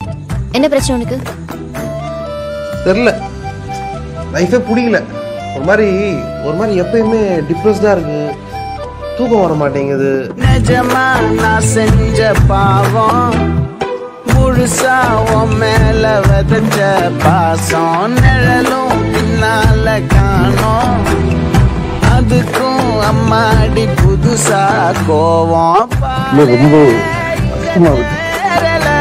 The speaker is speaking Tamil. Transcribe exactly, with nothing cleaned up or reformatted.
என்ன பிரச்சனை உனக்கு? தெரியல, லைஃபே பிடிக்கல. ஒரு மாதிரி ஒரு மாதிரி எப்பயுமே டிப்ரெஸ்டா இருக்கு, தூக்கம் வர மாட்டேங்குது. நிஜமா நான் செஞ்ச பாவம் முழுசா உன் மேல விதைச்ச பாசம் நிழலும் பின்னால காணோம். அதுக்கும் அம்மாடி புதுசா கோவம் ரொம்ப கஷ்டமா இருக்கு.